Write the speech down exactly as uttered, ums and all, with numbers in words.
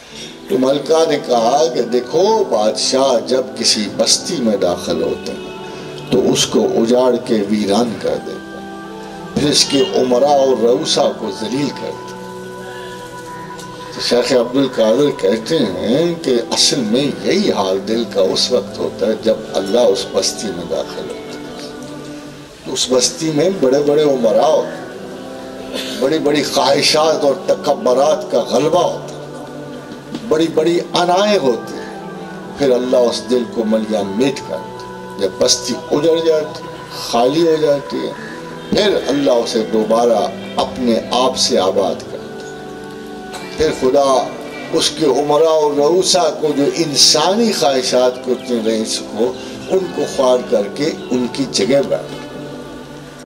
तो मलका ने कहा कि देखो बादशाह जब किसी बस्ती में दाखिल होते हैं तो उसको उजाड़ के वीरान कर देते हैं, फिर इसके उमरा और रऊसा को जलील करते हैं। तो शेख अब्दुल कादिर कहते हैं कि असल में यही हाल दिल का उस वक्त होता है जब अल्लाह उस बस्ती में दाखिल होता है। तो उस बस्ती में बड़े बड़े उमरा होते हैं, बड़ी बड़ी ख्वाहिशात और तकब्बरात का गलबा होता है, बड़ी बड़ी अनाएं होती हैं। फिर अल्लाह उस दिल को मलिया मीट करता है। जब बस्ती उजड़ जाती, खाली हो जाती है, फिर अल्लाह उसे दोबारा अपने आप से आबाद करता है। फिर खुदा उसके उमरा और रऊसा को, जो इंसानी ख्वाहिशात को, रईस को, उनको ख्वार करके उनकी जगह बैठ